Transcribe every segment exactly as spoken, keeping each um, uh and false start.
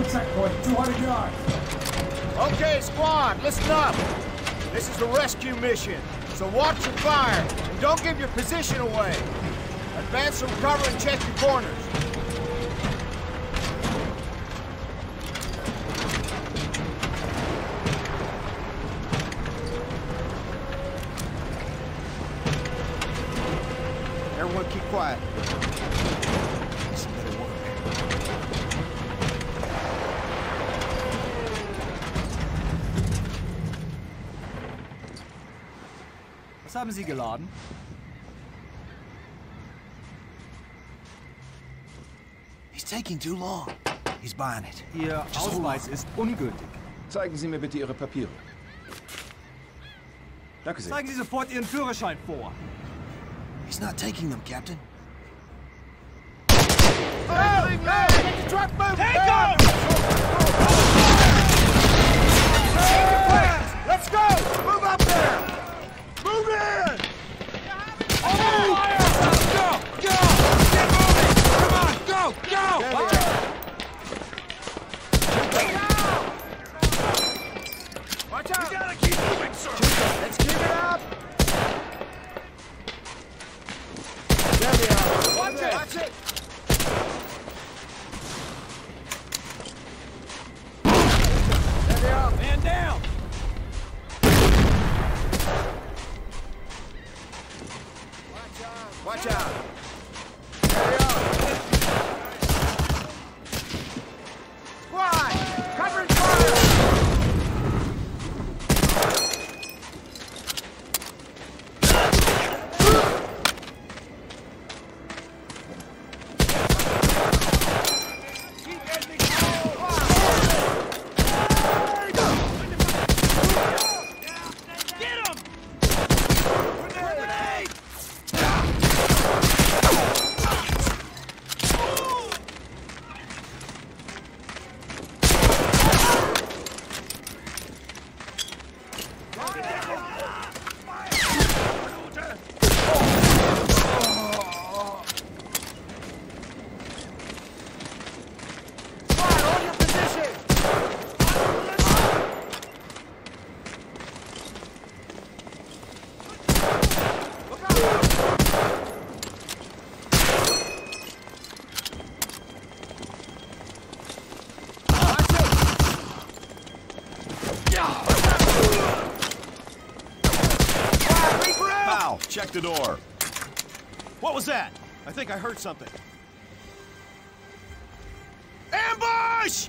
checkpoint, two hundred yards. Okay, squad, listen up. This is a rescue mission, so watch your fire and don't give your position away. Advance from cover and check your corners. Everyone keep quiet. This better work. Was haben Sie geladen? He's taking too long. He's buying it. Ihr Ausweis ist ungültig. Zeigen Sie mir bitte Ihre Papiere. Danke sehr. Zeigen Sie sofort Ihren Führerschein vor. He's not taking them, Captain. Oh, hey, get the truck moving! Take them! Let's go! Move up there! Move in! Oh, go! Go! Get moving! Come on, go! Go! Watch out! We gotta keep moving, sir! Let's keep it up! There we are! Watch it! Watch it! There they are! Man down! Watch out! Watch out! There they are! Squad! Cover and fire! Check the door. What was that? I think I heard something. Ambush!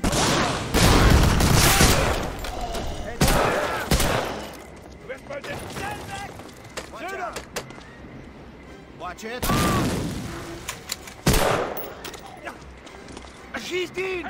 Watch out! Watch it! Schießt ihn!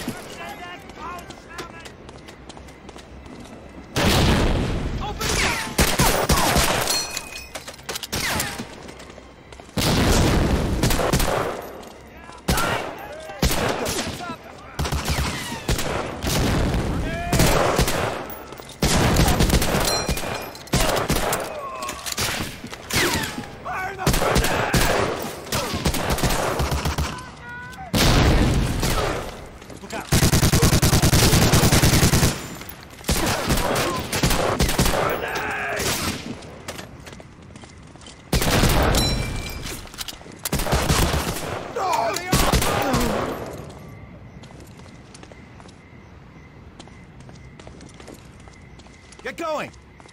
Get going!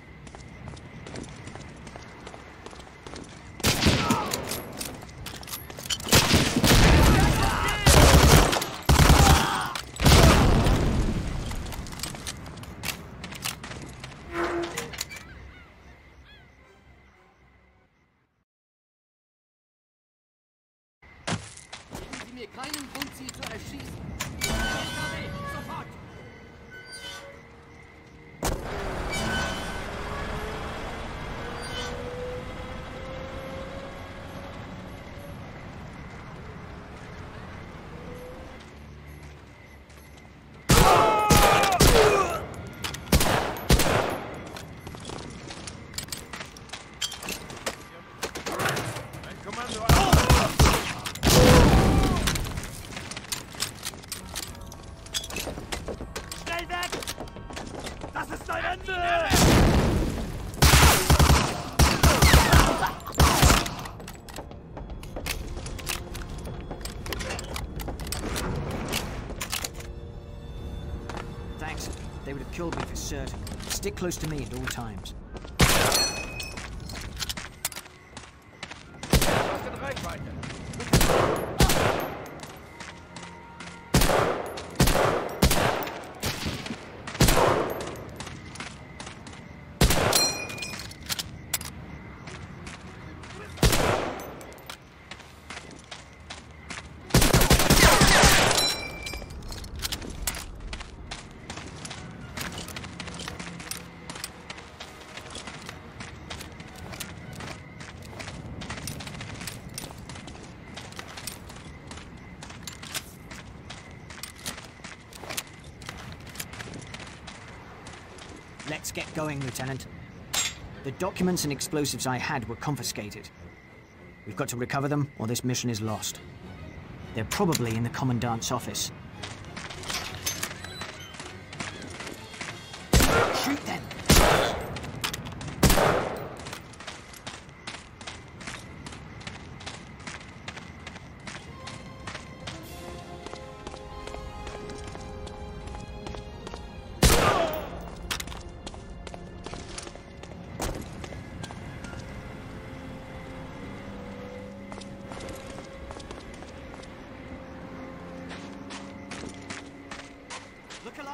Sie mir keinen Grund, sie zu erschießen. Sofort! killed me for certain. Stick close to me at all times. Let's get going, Lieutenant. The documents and explosives I had were confiscated. We've got to recover them, or this mission is lost. They're probably in the Commandant's office. Shoot them! Look alive!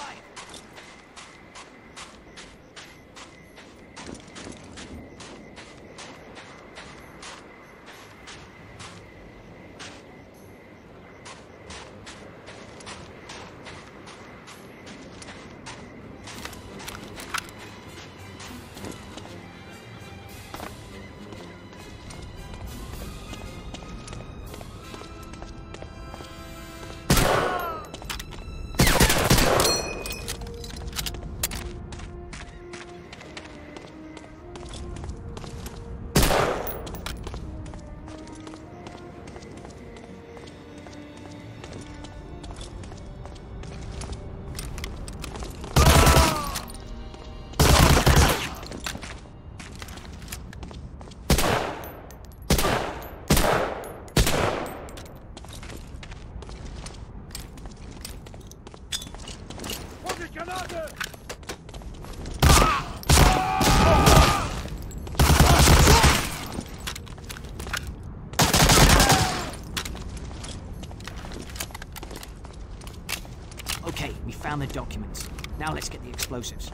Okay, we found the documents. Now let's get the explosives.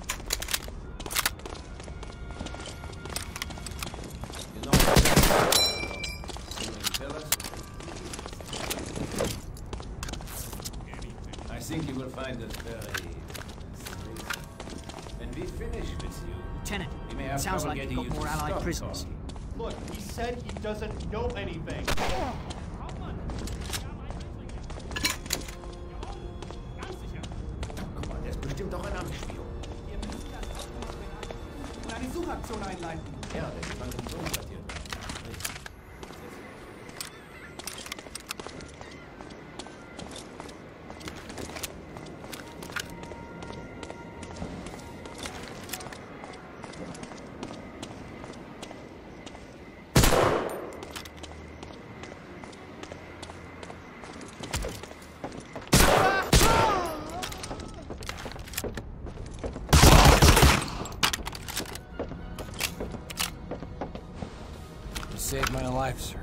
You know what? Can you tell us? I think you will find us very... When we finish with you... Lieutenant, we may it have sounds trouble like you've getting got you more to Allied stop prisoners. talking. Look, he said he doesn't know anything. Guck mal, der ist bestimmt auch ein Amtsspion. Und eine Suchaktion einleiten. Ja, der ist beim Funktionsquartier. Saved my life, sir.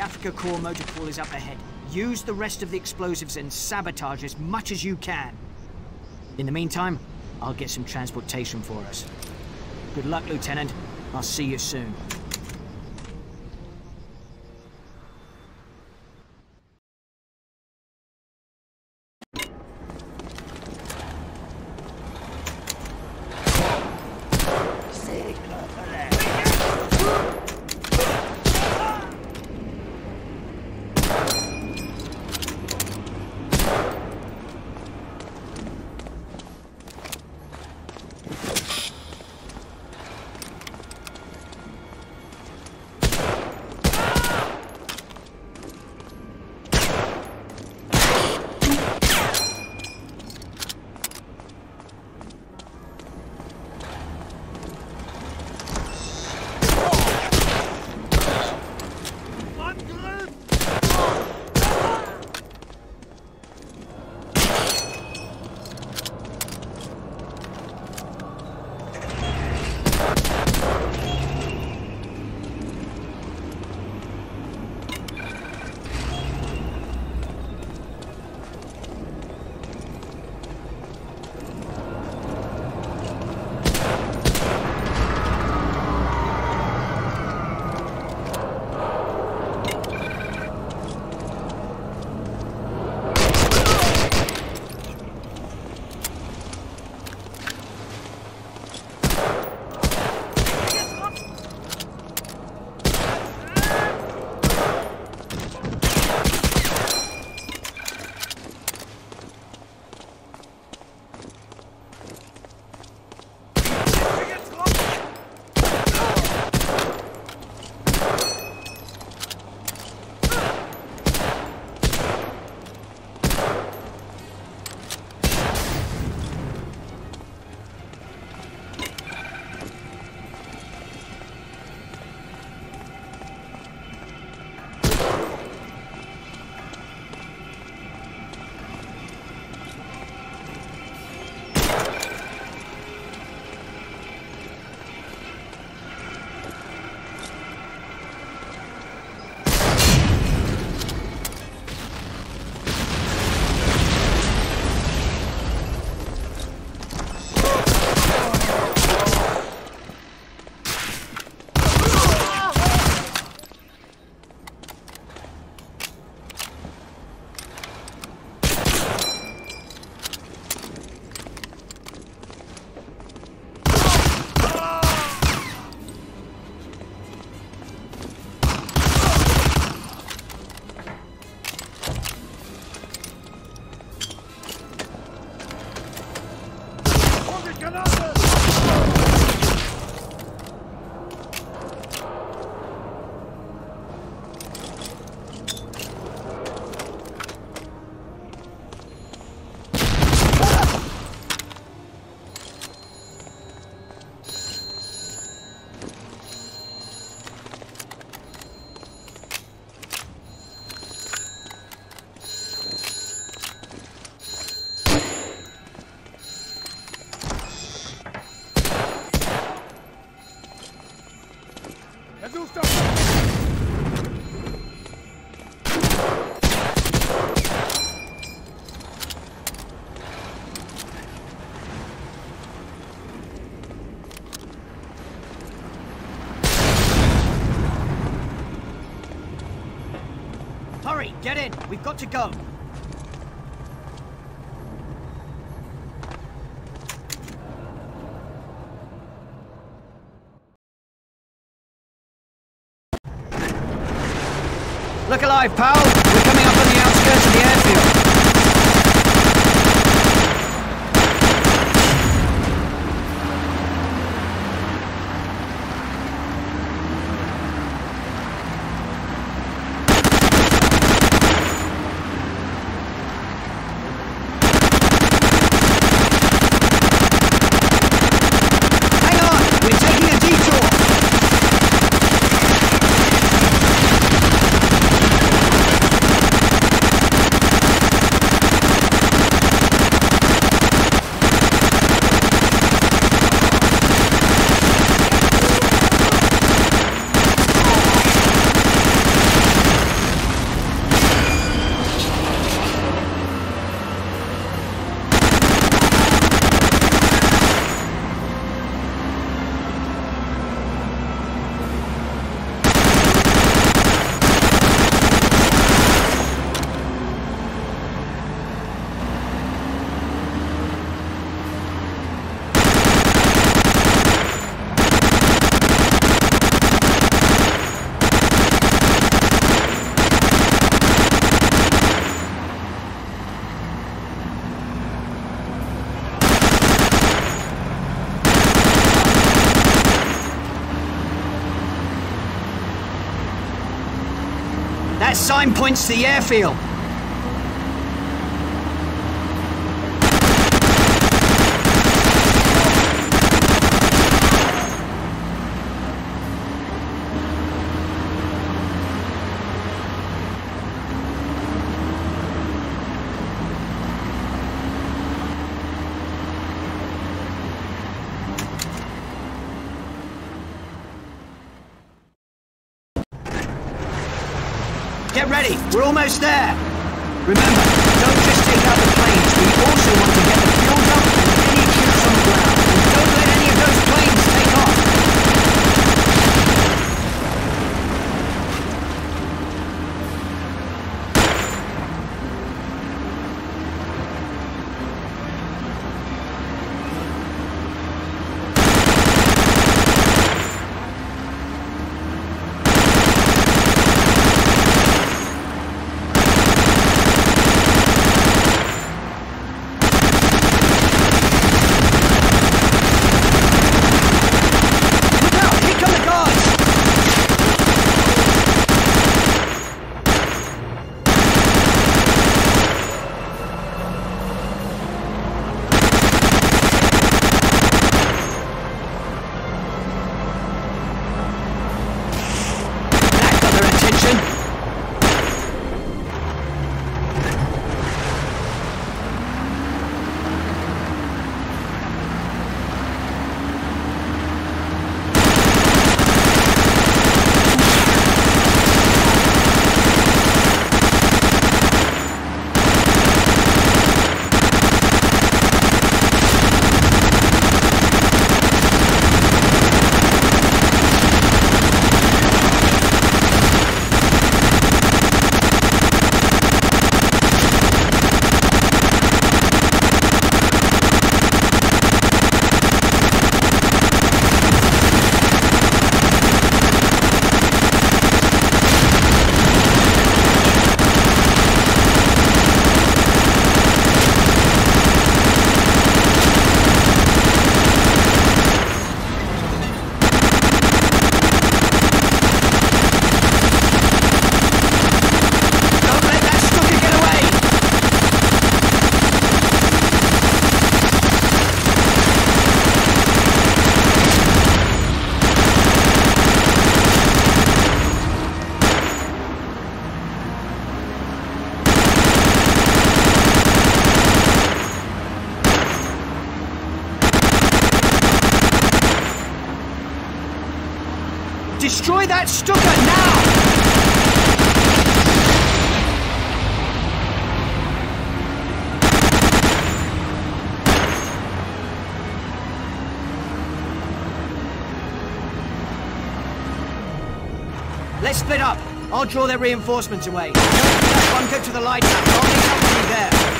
Africa Corps motor pool is up ahead. Use the rest of the explosives and sabotage as much as you can. In the meantime, I'll get some transportation for us. Good luck, Lieutenant. I'll see you soon. Hurry, get in. We've got to go. Look alive, pal. We're coming up on the outskirts of the airfield. That sign points to the airfield. Get ready, we're almost there. Remember, don't just take out the planes, we also want to get the fuel dump and any troops on the ground. And don't let any of those planes take off. Destroy that Stuka now! Let's split up. I'll draw their reinforcements away. One go to the light trap. I'll meet up with you there.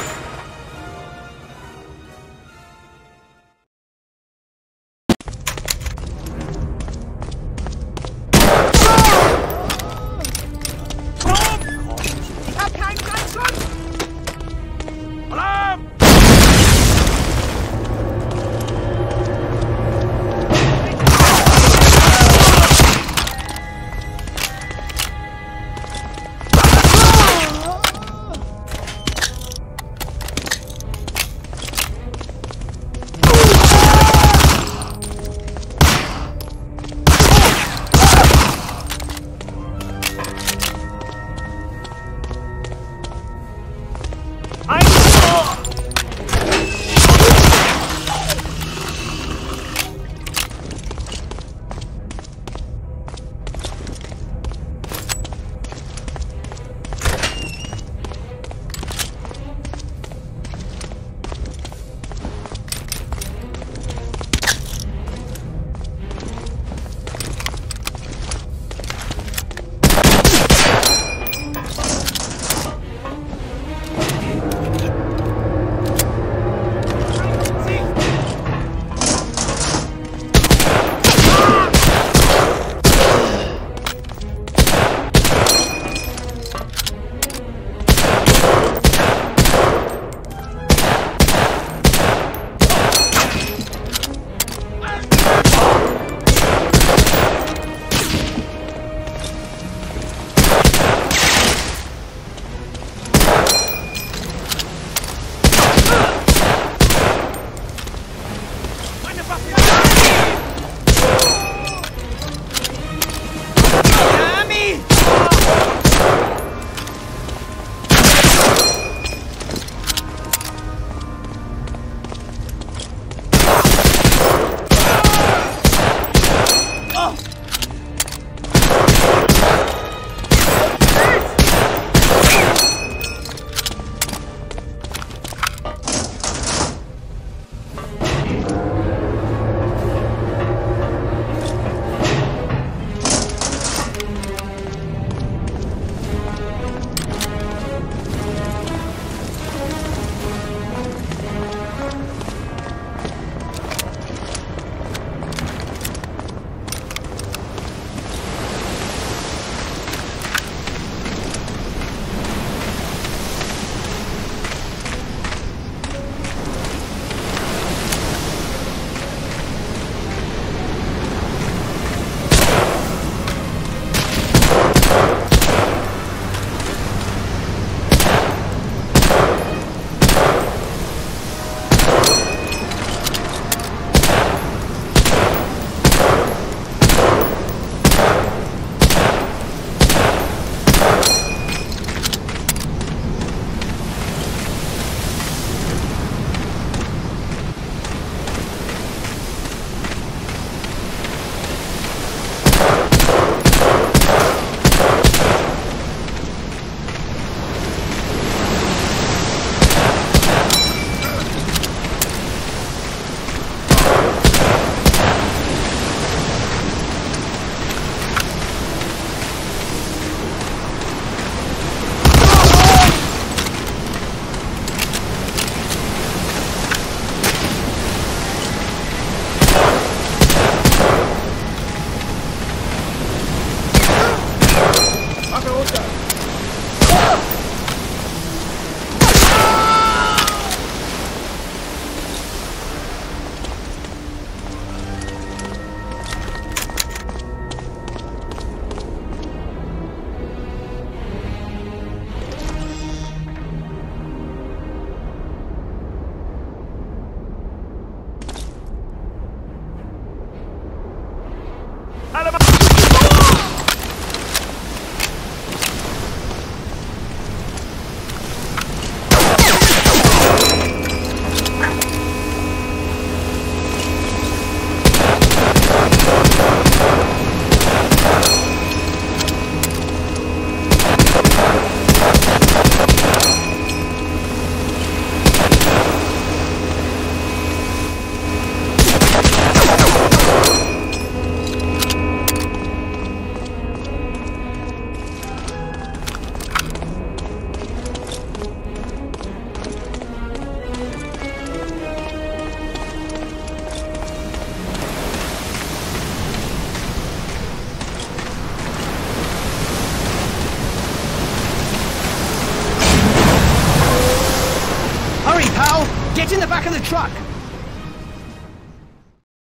Get in the back of the truck!